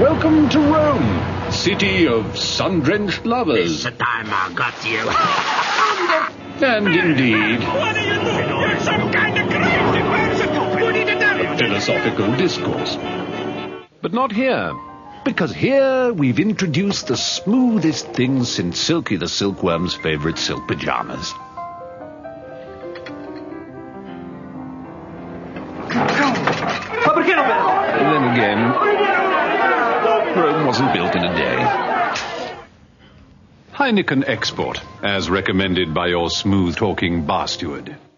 Welcome to Rome, city of sun-drenched lovers. It's the time I got you. And indeed, What are you doing? You're some kind of crazy person. What did you do? philosophical discourse. But not here, because here we've introduced the smoothest thing since Silky the Silkworm's favorite silk pajamas. Then again, Rome wasn't built in a day. Heineken Export, as recommended by your smooth-talking bar steward.